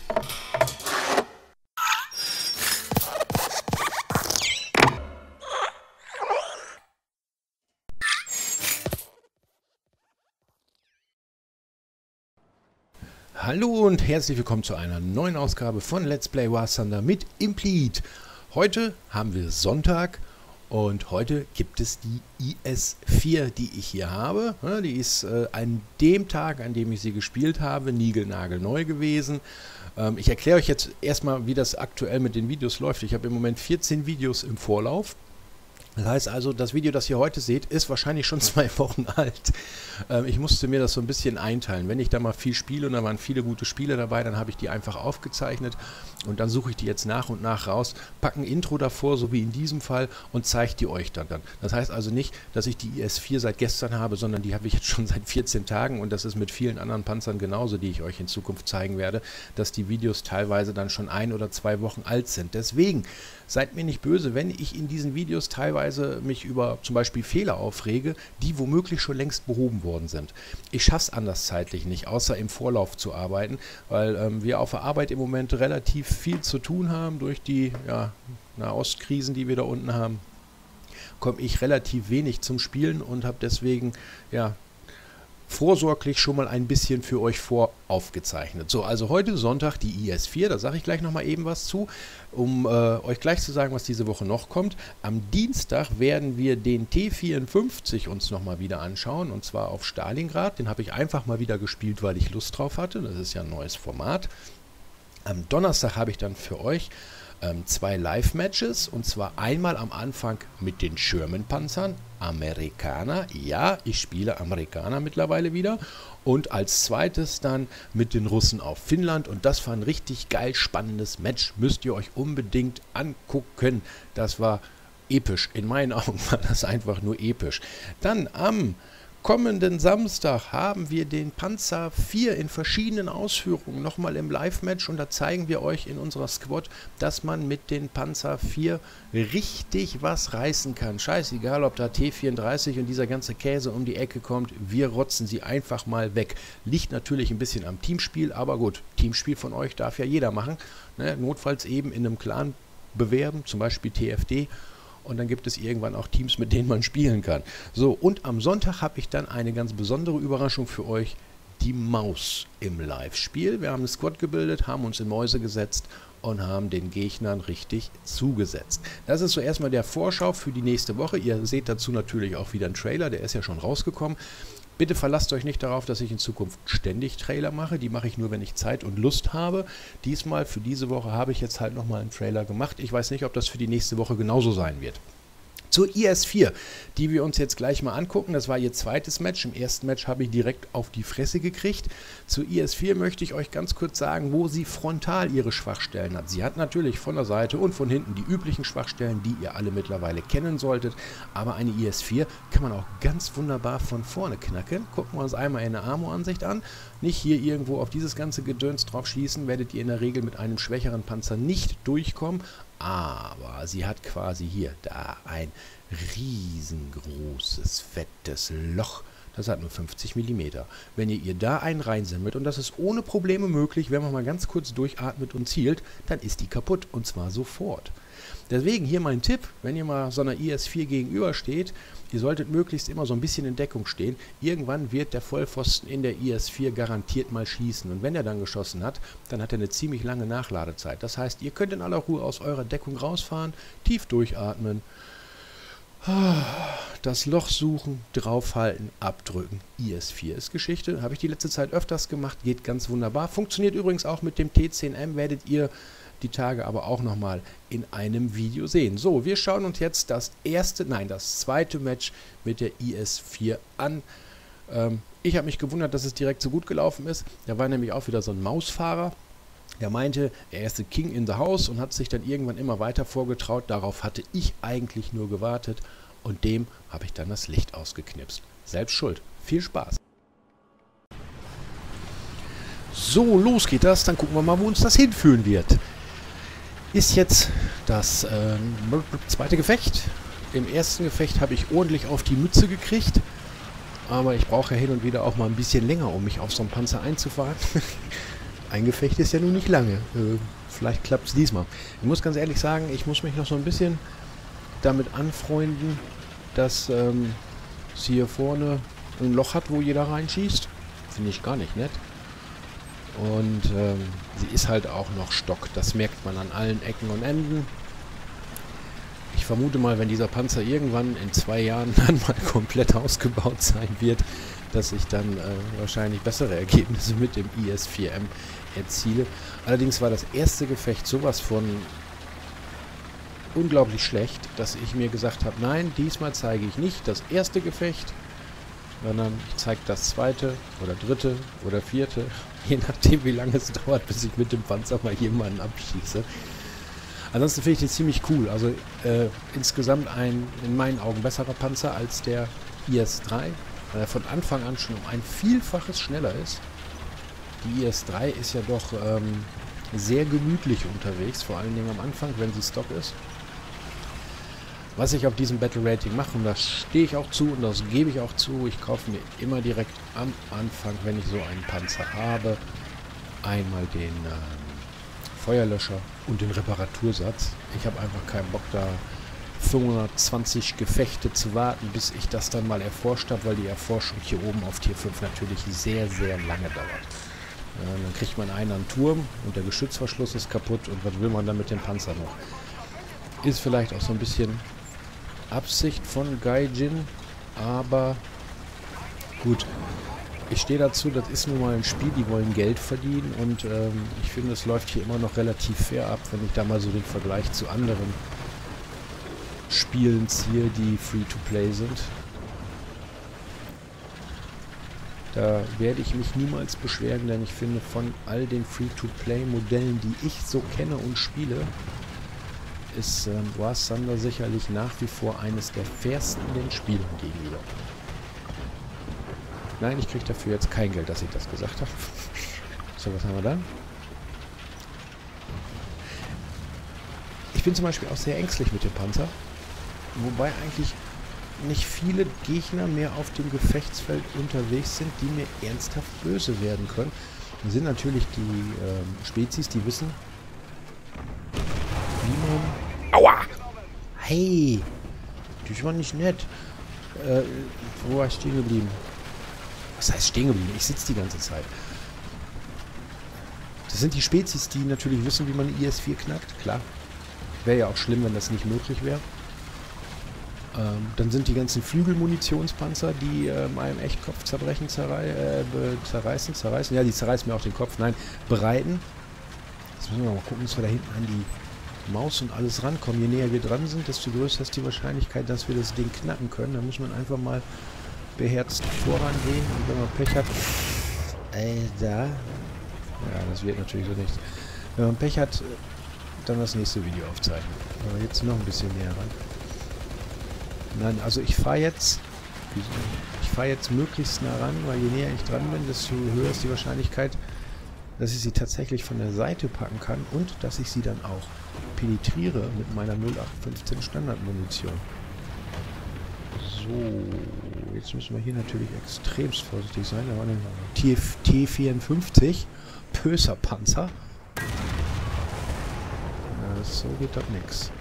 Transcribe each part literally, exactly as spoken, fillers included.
Hallo und herzlich willkommen zu einer neuen Ausgabe von Let's Play War Thunder mit Implete. Heute haben wir Sonntag und heute gibt es die I S vier, die ich hier habe. Die ist äh, an dem Tag, an dem ich sie gespielt habe, niegelnagelneu gewesen. Ähm, ich erkläre euch jetzt erstmal, wie das aktuell mit den Videos läuft. Ich habe im Moment vierzehn Videos im Vorlauf. Das heißt also, das Video, das ihr heute seht, ist wahrscheinlich schon zwei Wochen alt. Ähm, ich musste mir das so ein bisschen einteilen. Wenn ich da mal viel spiele und da waren viele gute Spiele dabei, dann habe ich die einfach aufgezeichnet und dann suche ich die jetzt nach und nach raus, packe ein Intro davor, so wie in diesem Fall, und zeige die euch dann. Das heißt also nicht, dass ich die I S vier seit gestern habe, sondern die habe ich jetzt schon seit vierzehn Tagen und das ist mit vielen anderen Panzern genauso, die ich euch in Zukunft zeigen werde, dass die Videos teilweise dann schon ein oder zwei Wochen alt sind. Deswegen seid mir nicht böse, wenn ich in diesen Videos teilweise mich über zum Beispiel Fehler aufrege, die womöglich schon längst behoben worden sind. Ich schaffe es anders zeitlich nicht, außer im Vorlauf zu arbeiten, weil ähm, wir auf der Arbeit im Moment relativ viel zu tun haben durch die ja, Nahostkrisen, die wir da unten haben. Komme ich relativ wenig zum Spielen und habe deswegen ja vorsorglich schon mal ein bisschen für euch vor aufgezeichnet. So, also heute Sonntag die I S vier, da sage ich gleich nochmal eben was zu, um äh, euch gleich zu sagen, was diese Woche noch kommt. Am Dienstag werden wir den T vierundfünfzig uns nochmal wieder anschauen, und zwar auf Stalingrad. Den habe ich einfach mal wieder gespielt, weil ich Lust drauf hatte. Das ist ja ein neues Format. Am Donnerstag habe ich dann für euch ähm, zwei Live-Matches, und zwar einmal am Anfang mit den Sherman-Panzern, Amerikaner, ja, ich spiele Amerikaner mittlerweile wieder, und als zweites dann mit den Russen auf Finnland, und das war ein richtig geil spannendes Match, müsst ihr euch unbedingt angucken, das war episch, in meinen Augen war das einfach nur episch. Dann am kommenden Samstag haben wir den Panzer vier in verschiedenen Ausführungen nochmal im Live-Match, und da zeigen wir euch in unserer Squad, dass man mit den Panzer vier richtig was reißen kann. Scheißegal, ob da T vierunddreißig und dieser ganze Käse um die Ecke kommt, wir rotzen sie einfach mal weg. Liegt natürlich ein bisschen am Teamspiel, aber gut, Teamspiel von euch darf ja jeder machen. Ne? Notfalls eben in einem Clan bewerben, zum Beispiel T F D. Und dann gibt es irgendwann auch Teams, mit denen man spielen kann. So, und am Sonntag habe ich dann eine ganz besondere Überraschung für euch. Die Maus im Live-Spiel. Wir haben eine Squad gebildet, haben uns in Mäuse gesetzt und haben den Gegnern richtig zugesetzt. Das ist so erstmal der Vorschau für die nächste Woche. Ihr seht dazu natürlich auch wieder einen Trailer, der ist ja schon rausgekommen. Bitte verlasst euch nicht darauf, dass ich in Zukunft ständig Trailer mache. Die mache ich nur, wenn ich Zeit und Lust habe. Diesmal, für diese Woche, habe ich jetzt halt nochmal einen Trailer gemacht. Ich weiß nicht, ob das für die nächste Woche genauso sein wird. Zur I S vier, die wir uns jetzt gleich mal angucken. Das war ihr zweites Match. Im ersten Match habe ich direkt auf die Fresse gekriegt. Zur I S vier möchte ich euch ganz kurz sagen, wo sie frontal ihre Schwachstellen hat. Sie hat natürlich von der Seite und von hinten die üblichen Schwachstellen, die ihr alle mittlerweile kennen solltet. Aber eine I S vier kann man auch ganz wunderbar von vorne knacken. Gucken wir uns einmal in der Armor-Ansicht an. Nicht hier irgendwo auf dieses ganze Gedöns drauf schießen, werdet ihr in der Regel mit einem schwächeren Panzer nicht durchkommen. Aber sie hat quasi hier da ein riesengroßes, fettes Loch. Das hat nur fünfzig Millimeter. Wenn ihr ihr da einen reinsammelt, und das ist ohne Probleme möglich, wenn man mal ganz kurz durchatmet und zielt, dann ist die kaputt, und zwar sofort. Deswegen hier mein Tipp, wenn ihr mal so einer I S vier gegenübersteht, ihr solltet möglichst immer so ein bisschen in Deckung stehen. Irgendwann wird der Vollpfosten in der I S vier garantiert mal schießen. Und wenn er dann geschossen hat, dann hat er eine ziemlich lange Nachladezeit. Das heißt, ihr könnt in aller Ruhe aus eurer Deckung rausfahren, tief durchatmen, das Loch suchen, draufhalten, abdrücken. I S vier ist Geschichte. Habe ich die letzte Zeit öfters gemacht, geht ganz wunderbar. Funktioniert übrigens auch mit dem T zehn M, werdet ihr die Tage aber auch nochmal in einem Video sehen. So, wir schauen uns jetzt das erste, nein, das zweite Match mit der I S vier an. Ähm, ich habe mich gewundert, dass es direkt so gut gelaufen ist. Da war nämlich auch wieder so ein Mausfahrer. Der meinte, er ist der King in the House und hat sich dann irgendwann immer weiter vorgetraut. Darauf hatte ich eigentlich nur gewartet und dem habe ich dann das Licht ausgeknipst. Selbst schuld. Viel Spaß. So, los geht das. Dann gucken wir mal, wo uns das hinführen wird. Ist jetzt das äh, zweite Gefecht. Im ersten Gefecht habe ich ordentlich auf die Mütze gekriegt. Aber ich brauche ja hin und wieder auch mal ein bisschen länger, um mich auf so einen Panzer einzufahren. ein Gefecht ist ja nun nicht lange. Äh, vielleicht klappt es diesmal. Ich muss ganz ehrlich sagen, ich muss mich noch so ein bisschen damit anfreunden, dass ähm, sie hier vorne ein Loch hat, wo jeder reinschießt. Finde ich gar nicht nett. Und ähm, sie ist halt auch noch Stock. Das merkt man an allen Ecken und Enden. Ich vermute mal, wenn dieser Panzer irgendwann in zwei Jahren dann mal komplett ausgebaut sein wird, dass ich dann äh, wahrscheinlich bessere Ergebnisse mit dem I S vier M erziele. Allerdings war das erste Gefecht sowas von unglaublich schlecht, dass ich mir gesagt habe, nein, diesmal zeige ich nicht das erste Gefecht, sondern ich zeige das zweite oder dritte oder vierte, je nachdem wie lange es dauert, bis ich mit dem Panzer mal jemanden abschieße. Ansonsten finde ich den ziemlich cool. Also äh, insgesamt ein in meinen Augen besserer Panzer als der I S drei, weil er von Anfang an schon um ein Vielfaches schneller ist. Die I S drei ist ja doch ähm, sehr gemütlich unterwegs, vor allen Dingen am Anfang, wenn sie Stock ist. Was ich auf diesem Battle Rating mache, und das stehe ich auch zu und das gebe ich auch zu, ich kaufe mir immer direkt am Anfang, wenn ich so einen Panzer habe, einmal den ähm, Feuerlöscher und den Reparatursatz. Ich habe einfach keinen Bock, da fünfhundertzwanzig Gefechte zu warten, bis ich das dann mal erforscht habe, weil die Erforschung hier oben auf Tier fünf natürlich sehr, sehr lange dauert. Äh, dann kriegt man einen an den Turm und der Geschützverschluss ist kaputt und was will man dann mit dem Panzer noch? Ist vielleicht auch so ein bisschen Absicht von Gaijin, aber gut, ich stehe dazu, das ist nun mal ein Spiel, die wollen Geld verdienen und ähm, ich finde, es läuft hier immer noch relativ fair ab, wenn ich da mal so den Vergleich zu anderen Spielen ziehe, die Free-to-Play sind. Da werde ich mich niemals beschweren, denn ich finde, von all den Free-to-Play-Modellen, die ich so kenne und spiele, ist ähm, War Thunder sicherlich nach wie vor eines der fairsten den Spielen gegenüber. Nein, ich kriege dafür jetzt kein Geld, dass ich das gesagt habe. So, was haben wir da? Ich bin zum Beispiel auch sehr ängstlich mit dem Panzer. Wobei eigentlich nicht viele Gegner mehr auf dem Gefechtsfeld unterwegs sind, die mir ernsthaft böse werden können. Das sind natürlich die ähm, Spezies, die wissen, wie man... Aua! Hey! Das war nicht nett. Äh, wo war ich stehen geblieben? Was heißt stehen geblieben? Ich sitze die ganze Zeit. Das sind die Spezies, die natürlich wissen, wie man I S vier knackt. Klar. Wäre ja auch schlimm, wenn das nicht möglich wäre. Ähm, dann sind die ganzen Flügelmunitionspanzer, die ähm, einem echt Kopfzerbrechen zerrei äh, zerreißen, zerreißen. Ja, die zerreißen mir auch den Kopf. Nein, bereiten. Jetzt müssen wir mal gucken, dass wir da hinten an die Maus und alles rankommen. Je näher wir dran sind, desto größer ist die Wahrscheinlichkeit, dass wir das Ding knacken können. Da muss man einfach mal beherzt vorangehen. Und wenn man Pech hat... Alter. Ja, das wird natürlich so nichts. Wenn man Pech hat, dann das nächste Video aufzeichnen. Aber jetzt noch ein bisschen näher ran. Nein, also ich fahre jetzt... Ich fahre jetzt möglichst nah ran, weil je näher ich dran bin, desto höher ist die Wahrscheinlichkeit, dass ich sie tatsächlich von der Seite packen kann und dass ich sie dann auch penetriere mit meiner null acht fünfzehn Standardmunition. So, jetzt müssen wir hier natürlich extremst vorsichtig sein. Da war eine T vierundfünfzig, böser Panzer. Ja, so geht das nix.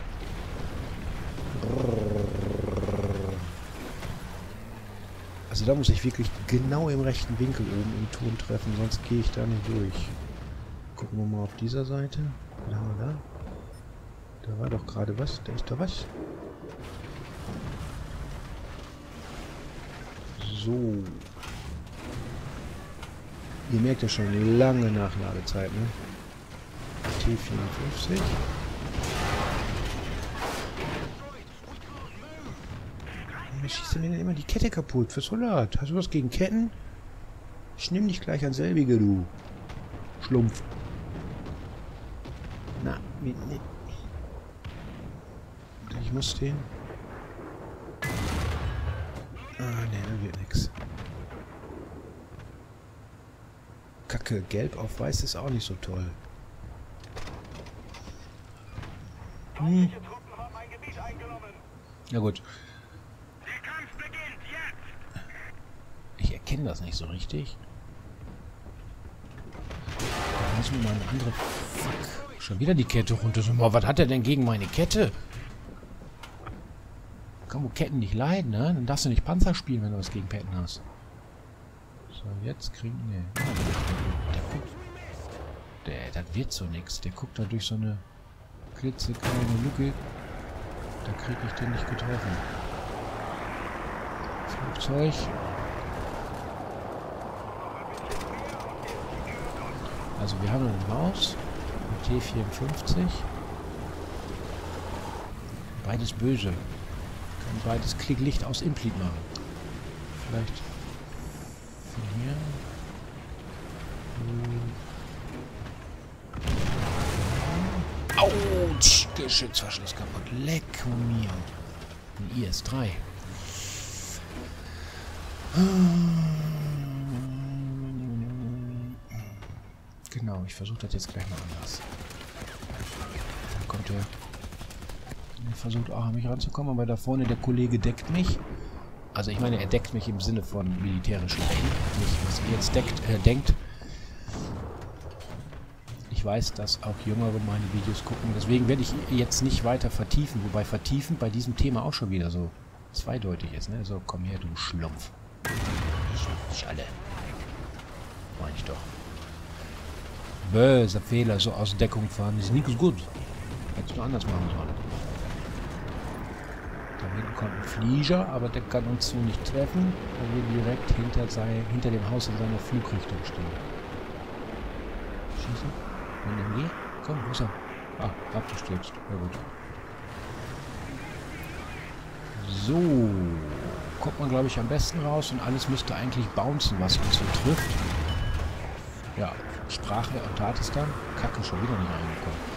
Also da muss ich wirklich genau im rechten Winkel oben im Turm treffen, sonst gehe ich da nicht durch. Gucken wir mal auf dieser Seite. Was haben wir da? Da war doch gerade was. Da ist da was. So. Ihr merkt ja schon, lange Nachladezeit, ne? T vierundfünfzig. Wie schießt du mir denn immer die Kette kaputt? Was soll das? Hast du was gegen Ketten? Ich nehm dich gleich an selbige, du Schlumpf. Na, nee, nee. Ich muss den... Ah, ne, da wird nix. Kacke, gelb auf weiß ist auch nicht so toll. Hm. Ja gut. Ich erkenne das nicht so richtig. Da müssen wir mal eine andere... Fuck. Schon wieder die Kette runter. Oh, was hat er denn gegen meine Kette? Kann wohl Ketten nicht leiden, ne? Dann darfst du nicht Panzer spielen, wenn du was gegen Ketten hast. So, jetzt kriegen... Ne. Der guckt... Der, das wird so nix. Der guckt da durch so eine klitzekleine Lücke. Da kriege ich den nicht getroffen. Flugzeug. Also wir haben ein Maus. Ein T vierundfünfzig. Beides böse. Kann beides Klicklicht aus Implete machen. Vielleicht von hier. Autsch! Geschützverschluss kaputt. Leck mir. Ein I S drei. Genau, ich versuche das jetzt gleich mal anders. Da kommt er. Er versucht auch an mich ranzukommen, aber da vorne der Kollege deckt mich. Also ich meine, er deckt mich im Sinne von militärischen Denken. Nicht, was ihr jetzt deckt, äh, denkt. Ich weiß, dass auch Jüngere meine Videos gucken. Deswegen werde ich jetzt nicht weiter vertiefen. Wobei vertiefen bei diesem Thema auch schon wieder so zweideutig ist. Ne? So, komm her, du Schlumpf. Schalle. Meine ich doch. Böser Fehler, so aus Deckung fahren. Ist nicht gut. Hättest du anders machen sollen. Da hinten kommt ein Flieger, aber der kann uns so nicht treffen, weil wir direkt hinter, sei, hinter dem Haus in seiner Flugrichtung stehen. Schießen? Wenn M G? Komm, wo ist er? Ah, abgestürzt. Ja gut. So. Kommt man, glaube ich, am besten raus und alles müsste eigentlich bouncen, was uns so trifft. Ja, Sprache und Tatistan. Kacke, schon wieder nicht reingekommen.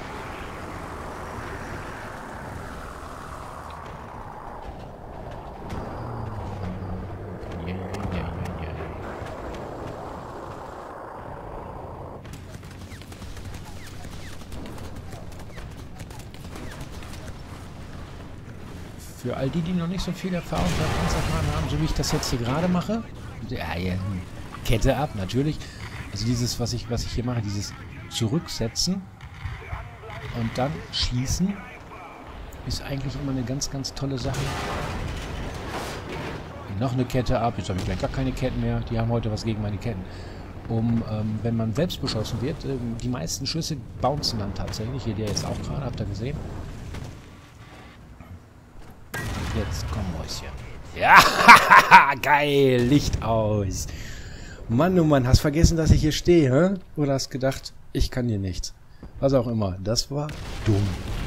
Für all die, die noch nicht so viel Erfahrung bei Panzerfahren haben, so wie ich das jetzt hier gerade mache. Ja, ja, Kette ab, natürlich. Also dieses, was ich, was ich hier mache, dieses Zurücksetzen und dann schießen, ist eigentlich immer eine ganz, ganz tolle Sache. Noch eine Kette ab. Jetzt habe ich gleich gar keine Ketten mehr. Die haben heute was gegen meine Ketten. Um, ähm, wenn man selbst beschossen wird, ähm, die meisten Schüsse bouncen dann tatsächlich. Hier der jetzt auch gerade, habt ihr gesehen? Jetzt komm, Mäuschen. Ja, geil, Licht aus. Mann, oh Mann, hast vergessen, dass ich hier stehe, hä? Oder hast gedacht, ich kann hier nichts. Was auch immer, das war dumm.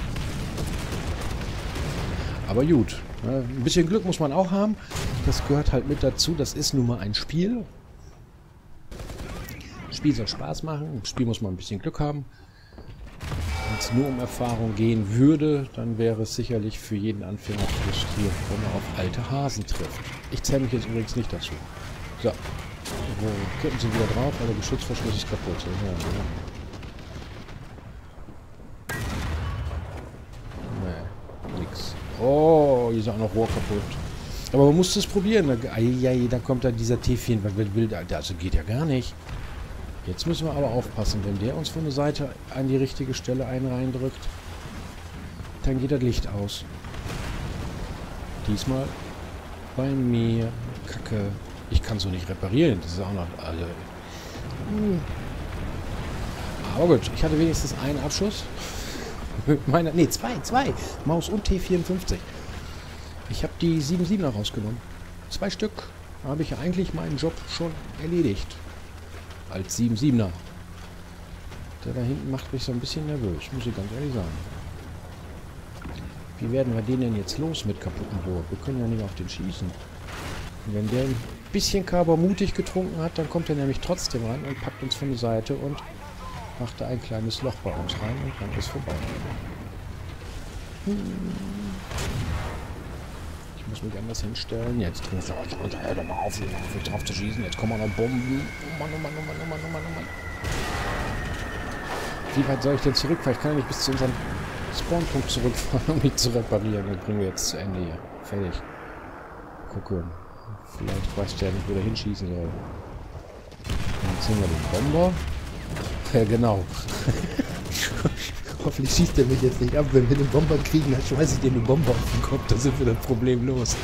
Aber gut, ne? Ein bisschen Glück muss man auch haben. Das gehört halt mit dazu, das ist nun mal ein Spiel. Das Spiel soll Spaß machen, im Spiel muss man ein bisschen Glück haben. Wenn es nur um Erfahrung gehen würde, dann wäre es sicherlich für jeden Anfänger frustrierend, wenn er auf alte Hasen trifft. Ich zähle mich jetzt übrigens nicht dazu. So. Wo kippen sie wieder drauf, aber der Geschützverschluss ist kaputt. Ja, ja. Nee, nix. Oh, hier ist auch noch Rohr kaputt. Aber man muss es probieren. Da, ai, da kommt dann dieser T vier. Was will der? Also geht ja gar nicht. Jetzt müssen wir aber aufpassen, wenn der uns von der Seite an die richtige Stelle einen reindrückt, dann geht das Licht aus. Diesmal bei mir. Kacke. Ich kann so nicht reparieren. Das ist auch noch... Also, hm. Aber gut, ich hatte wenigstens einen Abschuss. Mit meiner... Ne, zwei, zwei. Maus und T vierundfünfzig. Ich habe die sieben siebener rausgenommen. Zwei Stück. Da habe ich eigentlich meinen Job schon erledigt. Als sieben siebener. Der da hinten macht mich so ein bisschen nervös, muss ich ganz ehrlich sagen. Wie werden wir den denn jetzt los mit kaputten Rohr? Wir können ja nicht auf den schießen. Und wenn der ein bisschen Karbon mutig getrunken hat, dann kommt er nämlich trotzdem ran und packt uns von der Seite und macht da ein kleines Loch bei uns rein und dann ist vorbei. Hm. Ich muss mich anders hinstellen. Jetzt ruft er euch runter. Hör doch mal auf, drauf zu schießen. Jetzt kommen auch noch Bomben. Oh Mann, oh Mann, oh Mann, oh Mann, oh Mann, oh Mann. Wie weit soll ich denn zurückfahren? Ich kann ja nicht bis zu unserem Spawnpunkt zurückfahren, um mich zu reparieren. Dann bringen wir jetzt zu Ende hier. Fertig. Gucken. Vielleicht weiß der nicht, wo der hinschießen soll. Jetzt sehen wir den Bomber. Ja, genau. Hoffentlich schießt er mich jetzt nicht ab. Wenn wir den Bomber kriegen, dann schmeiße ich dir eine Bombe auf den Kopf. Da sind wir das Problem los.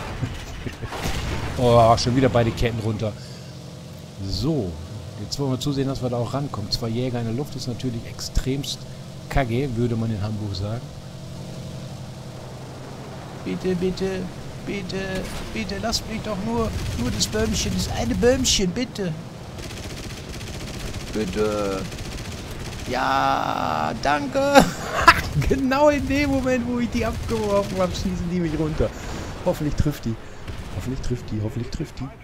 Oh, schon wieder beide Ketten runter. So, jetzt wollen wir zusehen, dass wir da auch rankommen. Zwei Jäger in der Luft ist natürlich extremst kacke, würde man in Hamburg sagen. Bitte, bitte, bitte, bitte, lasst mich doch nur, nur das Bäumchen, das eine Bäumchen, bitte. Bitte. Ja, danke. Genau in dem Moment, wo ich die abgeworfen habe, schießen die mich runter. Hoffentlich trifft die. Hoffentlich trifft die, hoffentlich trifft die.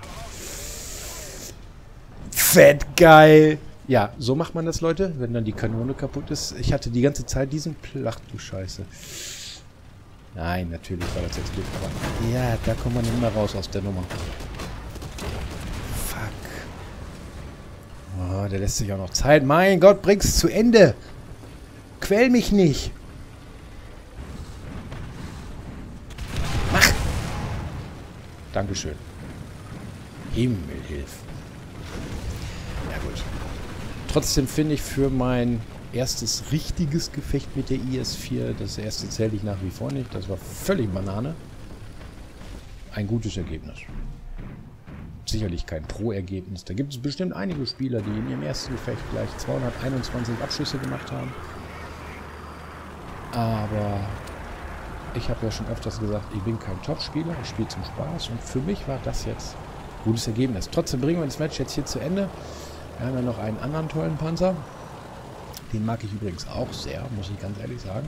Fett geil. Ja, so macht man das, Leute, wenn dann die Kanone kaputt ist. Ich hatte die ganze Zeit diesen Plach, du Scheiße. Nein, natürlich war das jetzt Glück, aber ja, da kommt man nicht mehr raus aus der Nummer. Fuck. Oh, der lässt sich auch noch Zeit. Mein Gott, bring's zu Ende. Quäl mich nicht. Mach. Dankeschön. Himmelhilf. Ja gut. Trotzdem finde ich für mein erstes richtiges Gefecht mit der I S vier, das erste zähle ich nach wie vor nicht, das war völlig Banane, ein gutes Ergebnis. Sicherlich kein Pro-Ergebnis. Da gibt es bestimmt einige Spieler, die in ihrem ersten Gefecht gleich zweihunderteinundzwanzig Abschüsse gemacht haben. Aber ich habe ja schon öfters gesagt, ich bin kein Top-Spieler, ich spiele zum Spaß und für mich war das jetzt ein gutes Ergebnis. Trotzdem bringen wir das Match jetzt hier zu Ende. Wir haben ja noch einen anderen tollen Panzer. Den mag ich übrigens auch sehr, muss ich ganz ehrlich sagen.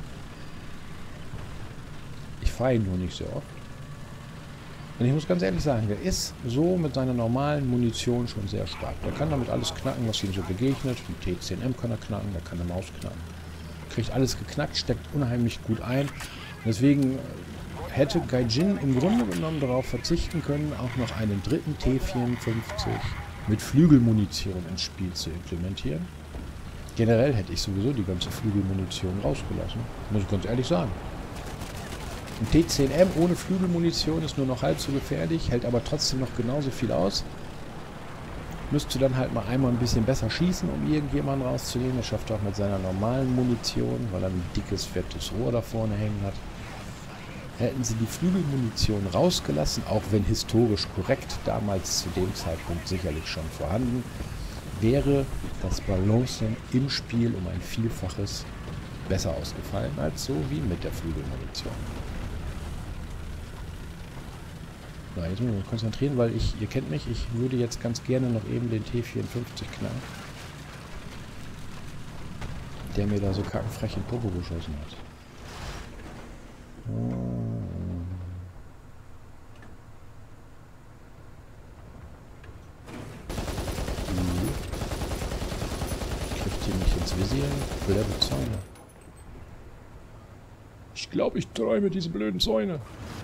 Ich fahre ihn nur nicht so oft. Und ich muss ganz ehrlich sagen, der ist so mit seiner normalen Munition schon sehr stark. Der kann damit alles knacken, was ihm so begegnet. Ein T zehn M kann er knacken, der kann eine Maus knacken. Kriegt alles geknackt, steckt unheimlich gut ein. Deswegen hätte Gaijin im Grunde genommen darauf verzichten können, auch noch einen dritten T vierundfünfzig mit Flügelmunition ins Spiel zu implementieren. Generell hätte ich sowieso die ganze Flügelmunition rausgelassen. Muss ich ganz ehrlich sagen. Ein T zehn M ohne Flügelmunition ist nur noch halb so gefährlich, hält aber trotzdem noch genauso viel aus. Müsste dann halt mal einmal ein bisschen besser schießen, um irgendjemanden rauszunehmen. Das schafft er auch mit seiner normalen Munition, weil er ein dickes, fettes Rohr da vorne hängen hat. Hätten sie die Flügelmunition rausgelassen, auch wenn historisch korrekt damals zu dem Zeitpunkt sicherlich schon vorhanden, wäre das Balancen im Spiel um ein Vielfaches besser ausgefallen als so wie mit der Flügelmunition. So, jetzt müssen wir uns konzentrieren, weil ich, ihr kennt mich, ich würde jetzt ganz gerne noch eben den T vierundfünfzig knallen. Der mir da so kackenfrech in den Popo geschossen hat. Trifft hier nicht ins Visier? Blöde Zäune. Ich glaube, ich träume diese blöden Zäune.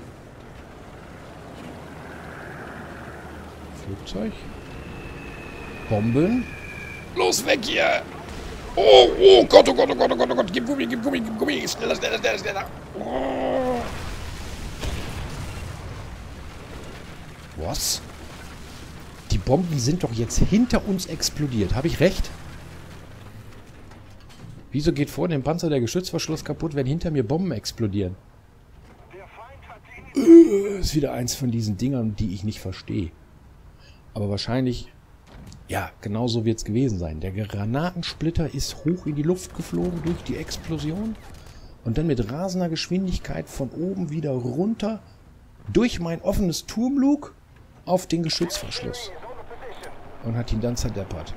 Flugzeug. Bomben. Los, weg hier! Oh, oh Gott, oh Gott, oh Gott, oh Gott, oh Gott. Gib Gummi, gib Gummi, gib Gummi. Schneller, schneller, schneller, schneller. Oh. Was? Die Bomben sind doch jetzt hinter uns explodiert. Habe ich recht? Wieso geht vor dem Panzer der Geschützverschluss kaputt, wenn hinter mir Bomben explodieren? Äh, ist wieder eins von diesen Dingern, die ich nicht verstehe. Aber wahrscheinlich, ja, genau so wird es gewesen sein. Der Granatensplitter ist hoch in die Luft geflogen durch die Explosion und dann mit rasender Geschwindigkeit von oben wieder runter durch mein offenes Turmlug auf den Geschützverschluss und hat ihn dann zerdeppert.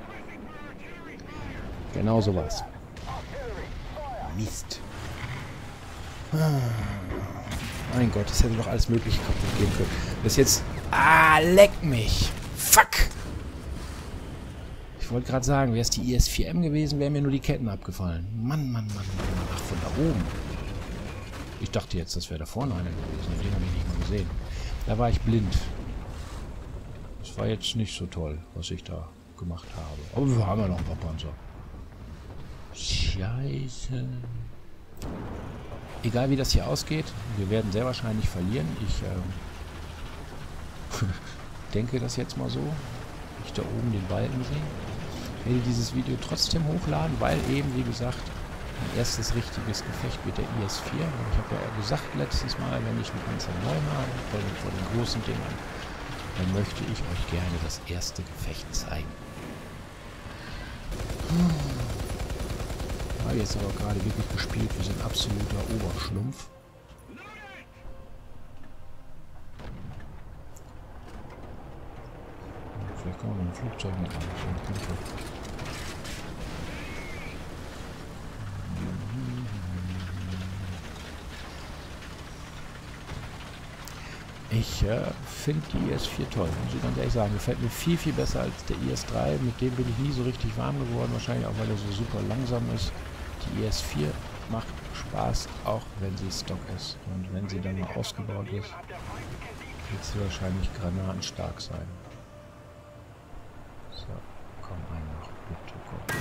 Genau so war's. Mist. Ah, mein Gott, das hätte doch alles Mögliche kaputt gehen können. Das ist jetzt... Ah, leck mich. Fuck. Ich wollte gerade sagen, wäre es die I S vier M gewesen, wären mir nur die Ketten abgefallen. Mann, Mann, Mann, Mann. Ach, von da oben. Ich dachte jetzt, das wäre da vorne einer gewesen. Den habe ich nicht mal gesehen. Da war ich blind. Das war jetzt nicht so toll, was ich da gemacht habe. Aber wir haben ja noch ein paar Panzer. Scheiße. Egal wie das hier ausgeht, wir werden sehr wahrscheinlich verlieren. Ich äh, denke das jetzt mal so. Ich da oben den Balken sehe. werde dieses Video trotzdem hochladen, weil eben, wie gesagt, ein erstes richtiges Gefecht mit der I S vier. Und ich habe ja gesagt letztes Mal, wenn ich einen Panzer neun habe, vor den, vor den großen Dingern, dann möchte ich euch gerne das erste Gefecht zeigen. Ich habe jetzt aber gerade wirklich gespielt, wir sind absoluter Oberschlumpf. Vielleicht kann man ein Flugzeug mit rein. Ich äh, finde die I S vier toll, muss ich ganz ehrlich sagen. Gefällt mir viel, viel besser als der I S drei. Mit dem bin ich nie so richtig warm geworden. Wahrscheinlich auch, weil er so super langsam ist. Die I S vier macht Spaß, auch wenn sie Stock ist. Und wenn sie dann mal ausgebaut ist, wird sie wahrscheinlich granatenstark sein. So, komm einfach, bitte, komm.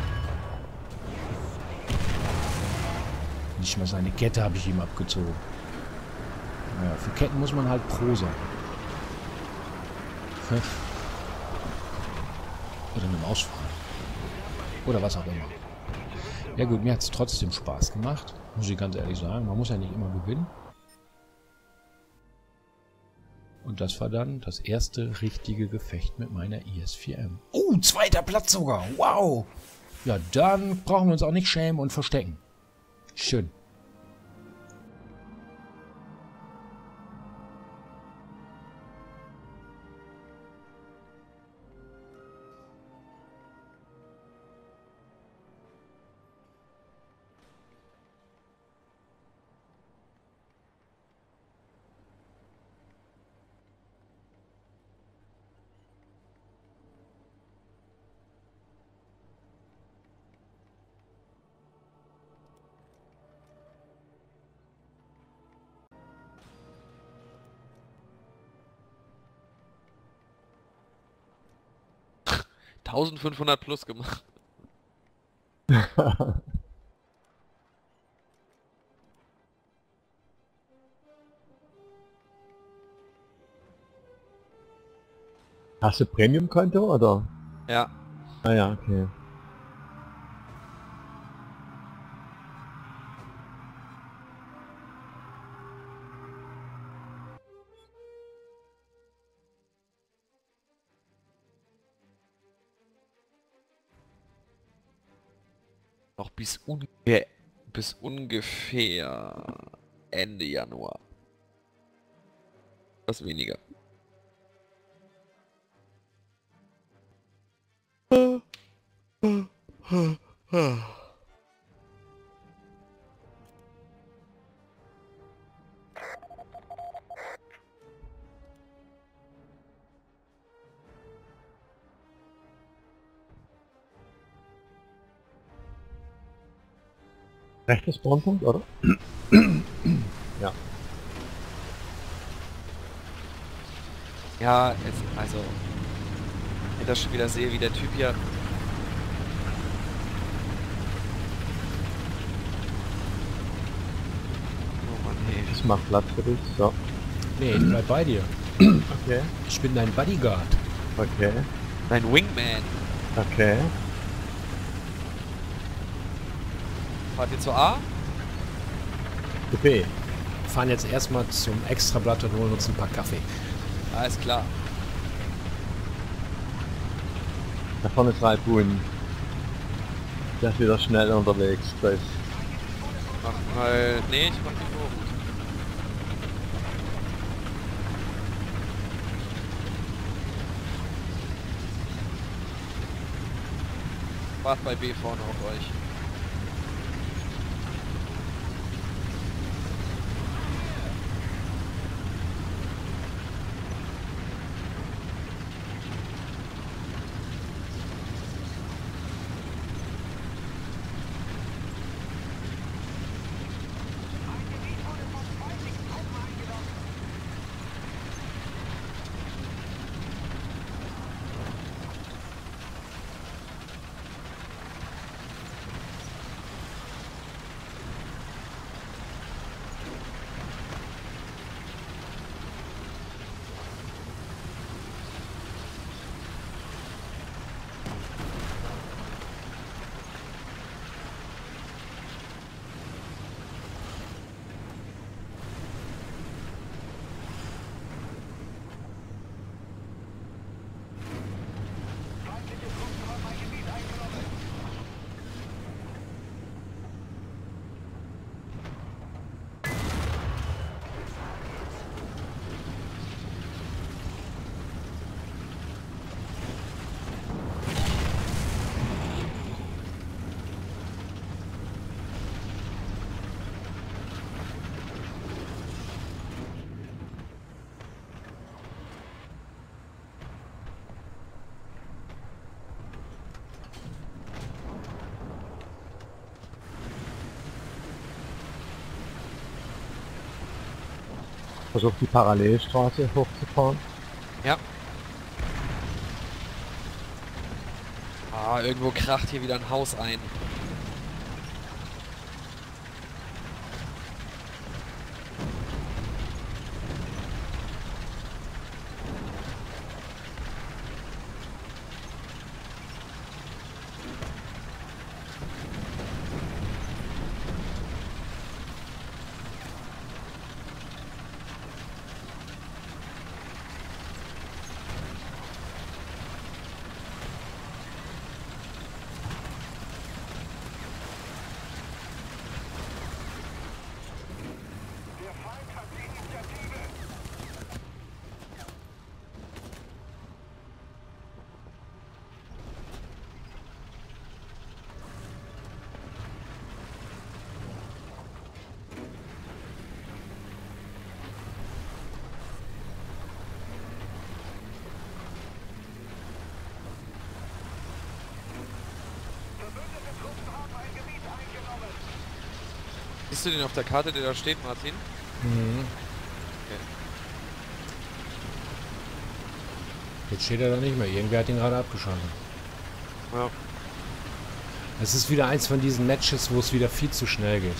Nicht mal seine Kette habe ich ihm abgezogen. Naja, für Ketten muss man halt Pro sein. Oder eine Maus fahren. Oder was auch immer. Ja gut, mir hat es trotzdem Spaß gemacht. Muss ich ganz ehrlich sagen. Man muss ja nicht immer gewinnen. Und das war dann das erste richtige Gefecht mit meiner I S vier M. Oh, zweiter Platz sogar. Wow. Ja, dann brauchen wir uns auch nicht schämen und verstecken. Schön. eintausendfünfhundert plus gemacht. Hast du Premium-Konto oder? Ja. Ah ja, okay. Noch bis ungefähr bis ungefähr Ende Januar. Was weniger. Rechtes Brandpunkt, oder? Ja. Ja, jetzt, also, wenn ich das schon wieder sehe, wie der Typ hier. Oh Mann, hey. Das macht Platz für dich, so. Nee, ich bleib bei dir. Okay. Ich bin dein Bodyguard. Okay. Dein Wingman. Okay. Fahrt ihr zur A? Zu B. Wir fahren jetzt erstmal zum Extrablatt und holen uns ein paar Kaffee. Alles klar. Da vorne ist Raibun. Der ist wieder schnell unterwegs. Das ist Mach mal. Nee, ich mach die hoch. Wart bei B vorne auf euch. Versucht die Parallelstraße hochzufahren. Ja. Ah, irgendwo kracht hier wieder ein Haus ein. Siehst du den auf der Karte, der da steht, Martin? Mhm. Okay. Jetzt steht er da nicht mehr. Irgendwer hat ihn gerade abgeschaltet. Ja. Es ist wieder eins von diesen Matches, wo es wieder viel zu schnell geht.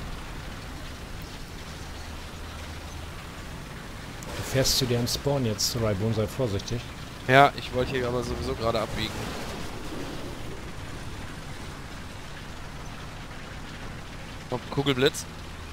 Du fährst zu deren Spawn jetzt, Raibon, sei vorsichtig. Ja, ich wollte hier aber sowieso gerade abbiegen. Kommt ein Kugelblitz.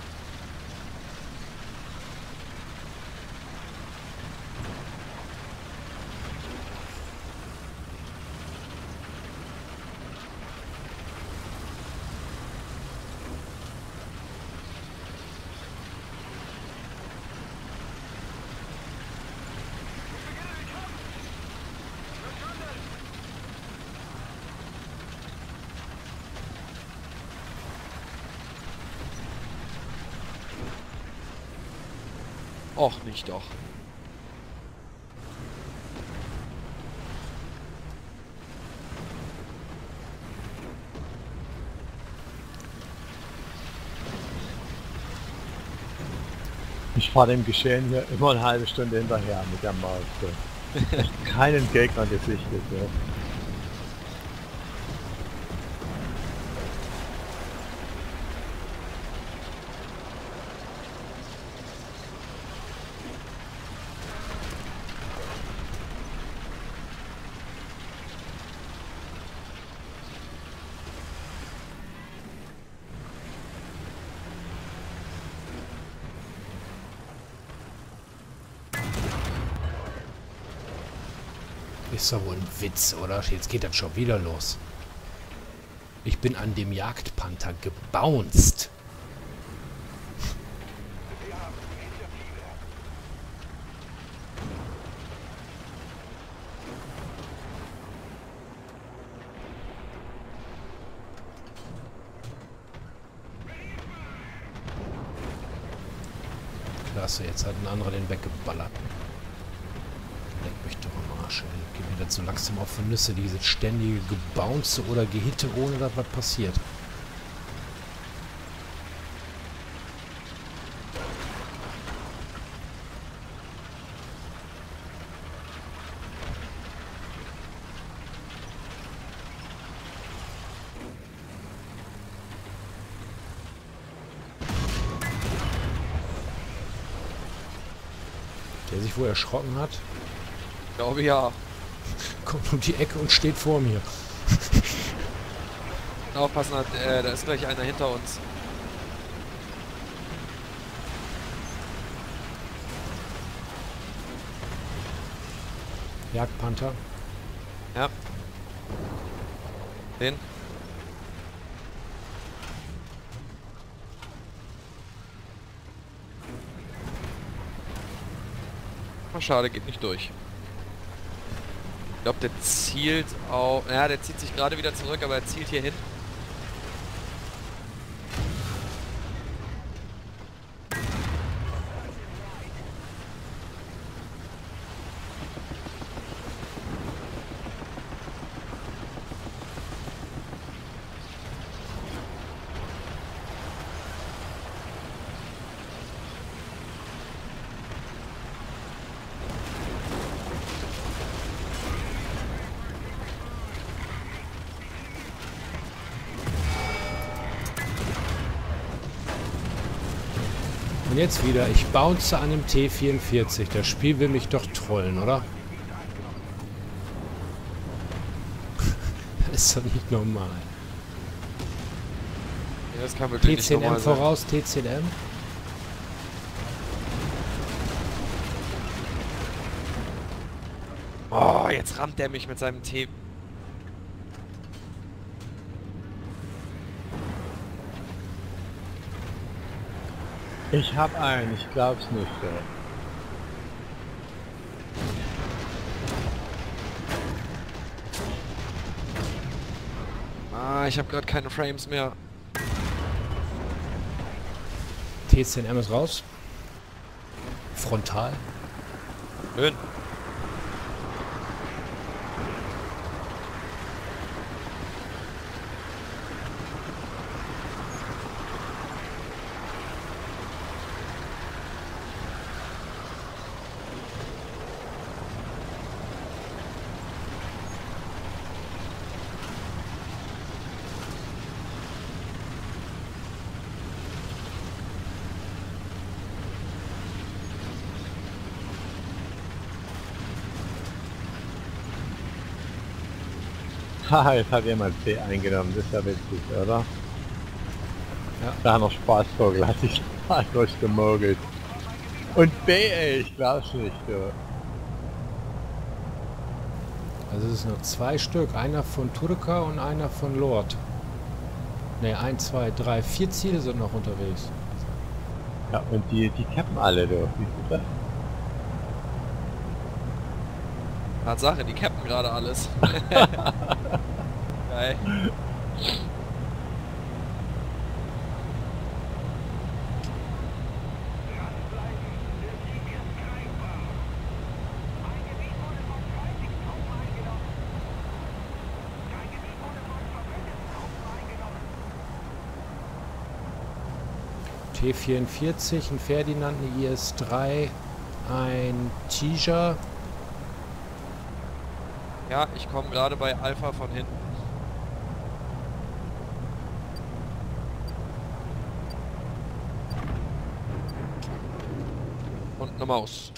Och, nicht doch. Ich fahre dem Geschehen hier immer eine halbe Stunde hinterher mit der Maus. So. Echt keinen Gegner gesichtet. Ja. Ist doch wohl ein Witz, oder? Jetzt geht das schon wieder los. Ich bin an dem Jagdpanther gebounced. Klasse, jetzt hat ein anderer den weggeballert. Leck mich doch am Arsch, ey. Geht mir das so langsam auf die Nüsse, dieses ständige Gebounce oder Gehitte, ohne dass was passiert. Der sich wohl erschrocken hat, Ich glaube ja. kommt um die Ecke und steht vor mir. Aufpassen, äh, da ist gleich einer hinter uns. Jagdpanther. Ja. Den. Oh, schade, geht nicht durch. Ich glaube, der zielt auf... Ja, der zieht sich gerade wieder zurück, aber er zielt hier hin. Und jetzt wieder, ich bounce an einem T vierundvierzig. Das Spiel will mich doch trollen, oder? Das ist doch nicht normal. Ja, das kann wirklich T zehn nicht M normal sein. voraus, T zehn M. Oh, jetzt rammt der mich mit seinem T. Ich hab einen, ich glaub's nicht. Ey. Ah, ich habe gerade keine Frames mehr. T zehn M ist raus. Frontal. Schön. Haha, jetzt hat jemand C eingenommen, das ist ja witzig, oder? Ja. Da hat noch Spaßvogel, hat sich mal durchgemogelt. Und B, ey, ich glaub's nicht, du. Also es ist nur zwei Stück. Einer von Turka und einer von Lord. Ne, ein, zwei, drei, vier Ziele sind noch unterwegs. Ja, und die, die cappen alle, du. Siehst du das? Tatsache, die cappen gerade alles. Geil. T vierundvierzig, ein Ferdinand, eine I S drei, ein Tiger. Ja, ich komme gerade bei Alpha von hinten. Und eine Maus.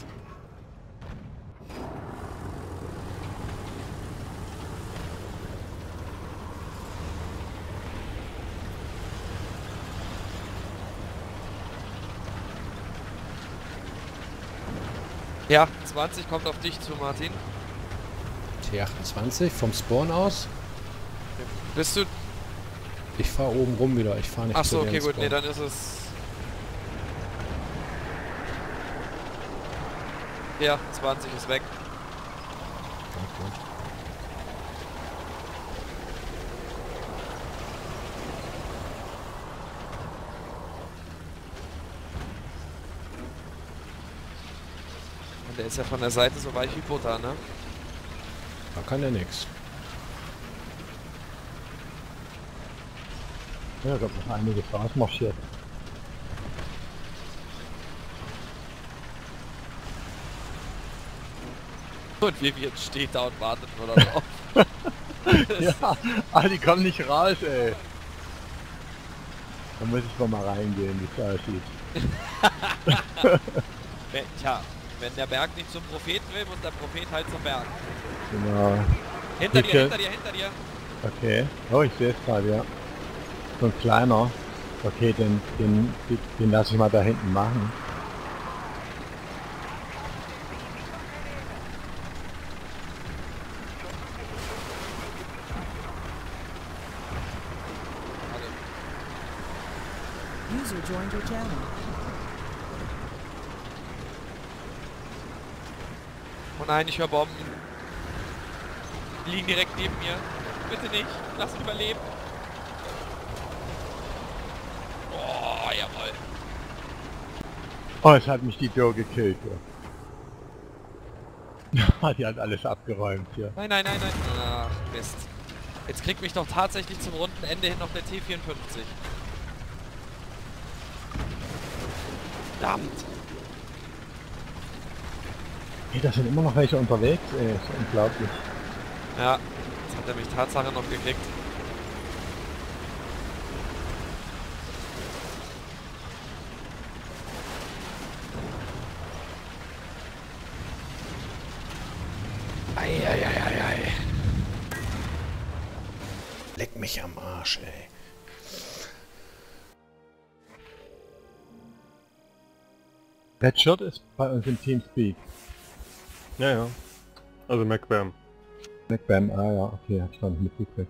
Ja, zwanzig kommt auf dich zu, Martin. T achtundzwanzig vom Spawn aus. Bist du... Ich fahre oben rum wieder. Ich fahre nicht Ach zu so, deren okay, gut, Spawn. nee, dann ist es... Ja, zwanzig ist weg. Okay. Und der ist ja von der Seite so weich wie Butter, ne? Da kann der nix. Ja, ich hab noch einiges rausmarschiert. Und Vivian steht da und wartet nur darauf. Ja, ah, die kommen nicht raus, ey. Da muss ich wohl mal reingehen, wie es aussieht. Wenn, tja, wenn der Berg nicht zum Propheten will, muss der Prophet halt zum Berg. Genau. Hinter Bitte. dir, hinter dir, hinter dir. Okay. Oh, ich sehe es gerade, ja. So ein kleiner. Okay, den, den, den, den lasse ich mal da hinten machen. User joined your channel. Oh nein, ich höre Bomben. Die liegen direkt neben mir. Bitte nicht, lass mich überleben. Oh, jawohl. Oh, es hat mich die Joe gekillt, ja. Die hat alles abgeräumt hier. Nein, nein, nein, nein. Ach, Mist. Jetzt kriegt mich doch tatsächlich zum Rundenende hin noch der T vierundfünfzig. Verdammt. Hey, da sind immer noch welche unterwegs, ey. Das ist unglaublich. Ja, jetzt hat er mich Tatsache noch gekriegt. Eieieiei. Leck mich am Arsch, ey. Headshot ist bei uns im Teamspeak. Ja, ja. Also MacBam. MacBam, ah ja, okay, hab ich noch nicht mitgekriegt.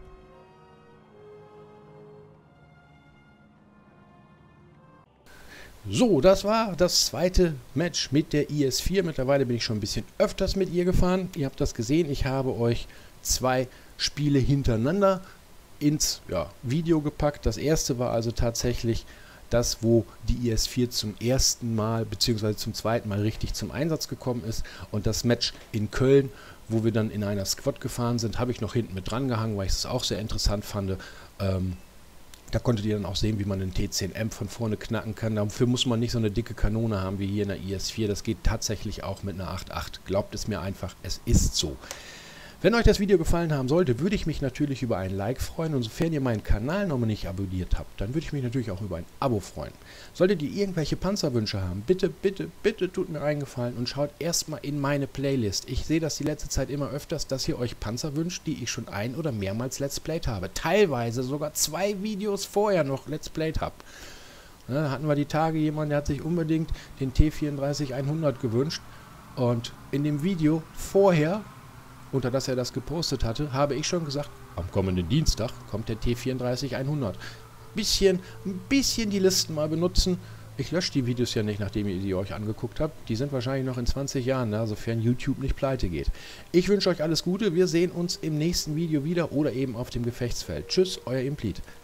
So, das war das zweite Match mit der I S vier. Mittlerweile bin ich schon ein bisschen öfters mit ihr gefahren. Ihr habt das gesehen, ich habe euch zwei Spiele hintereinander ins ja, Video gepackt. Das erste war also tatsächlich das, wo die I S vier zum ersten Mal bzw. zum zweiten Mal richtig zum Einsatz gekommen ist. Und das Match in Köln, wo wir dann in einer Squad gefahren sind, habe ich noch hinten mit dran gehangen, weil ich es auch sehr interessant fand. Ähm, Da konntet ihr dann auch sehen, wie man den T zehn M von vorne knacken kann. Dafür muss man nicht so eine dicke Kanone haben wie hier in der I S vier. Das geht tatsächlich auch mit einer acht Punkt acht. Glaubt es mir einfach, es ist so. Wenn euch das Video gefallen haben sollte, würde ich mich natürlich über ein Like freuen. Und sofern ihr meinen Kanal noch nicht abonniert habt, dann würde ich mich natürlich auch über ein Abo freuen. Solltet ihr irgendwelche Panzerwünsche haben, bitte, bitte, bitte tut mir einen Gefallen und schaut erstmal in meine Playlist. Ich sehe das die letzte Zeit immer öfters, dass ihr euch Panzer wünscht, die ich schon ein- oder mehrmals Let's Played habe. Teilweise sogar zwei Videos vorher noch Let's Played habe. Da hatten wir die Tage jemanden, der hat sich unbedingt den T vierunddreißig hundert gewünscht. Und in dem Video vorher, unter das er das gepostet hatte, habe ich schon gesagt, am kommenden Dienstag kommt der T vierunddreißig hundert. Bisschen, ein bisschen die Listen mal benutzen. Ich lösche die Videos ja nicht, nachdem ihr die euch angeguckt habt. Die sind wahrscheinlich noch in zwanzig Jahren da, sofern YouTube nicht pleite geht. Ich wünsche euch alles Gute. Wir sehen uns im nächsten Video wieder oder eben auf dem Gefechtsfeld. Tschüss, euer Implete.